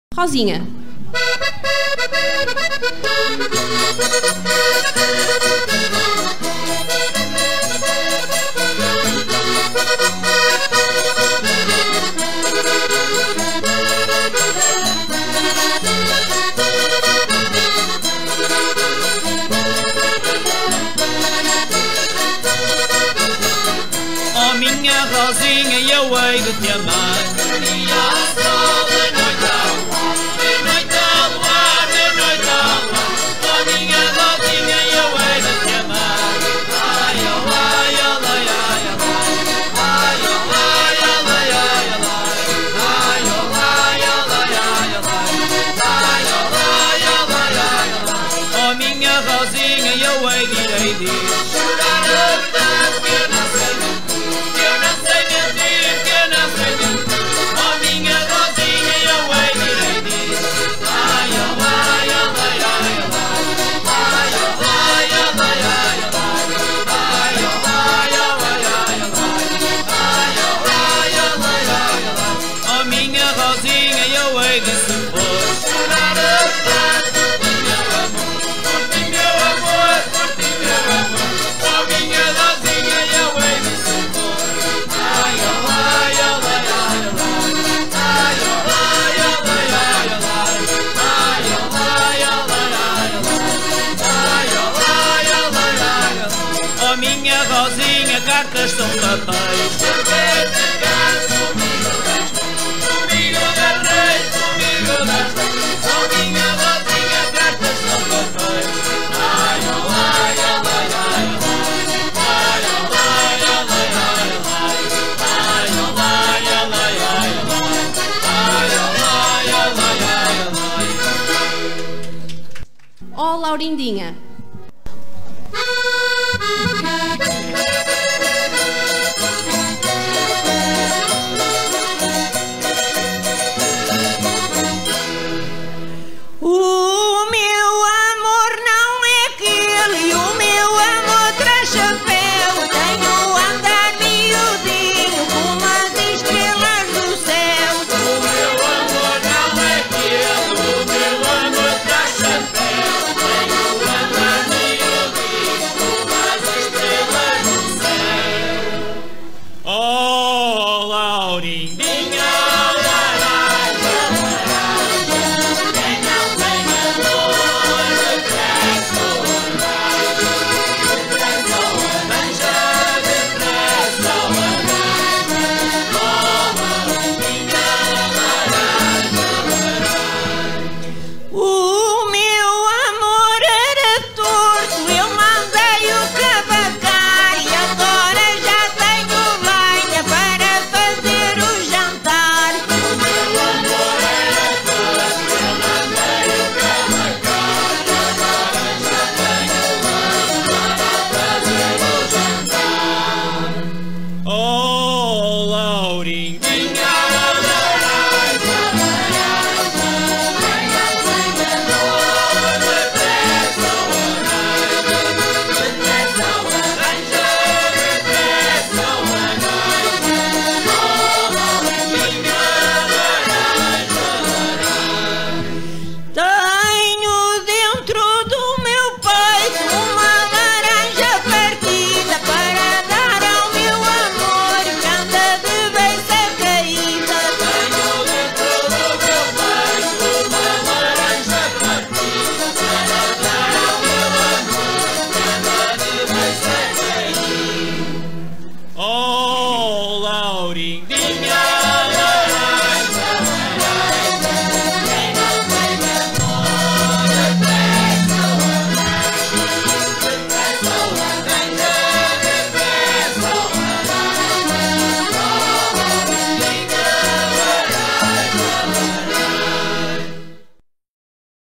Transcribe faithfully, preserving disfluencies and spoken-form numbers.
Rosinha. Oh, minha Rosinha, eu hei de te amar. Dia ao sol, de noite ao luar, de noite ao luar, de noite ao luar. Oh, minha Rosinha, eu hei de te amar. Ai, oh, ai, oh, ai, ai, oh, ai, oh, ai, oh, ai, ai, oh, ai, oh, ai, oh, ai, ai, oh, ai, oh, ai, oh, ai, ai, oh. Oh, minha Rosinha, eu hei de ir, hei de ir chorar a verdade que eu não sei mentir. Rosinha, eu hei de supor chorar a verdade por ti, meu amor, por ti, meu amor, por ti, meu amor. Oh, minha Rosinha, eu hei de supor. Ai, oh, ai, oh, ai, ai, oh, ai, oh, ai, oh, ai, ai, oh, ai, oh, ai, oh, ai, ai, oh, ai, oh, ai, oh, ai, ai, oh. Oh, minha Rosinha, cartas são papéis, sorvete, gás, comigo resto. Oh, Laurindinha.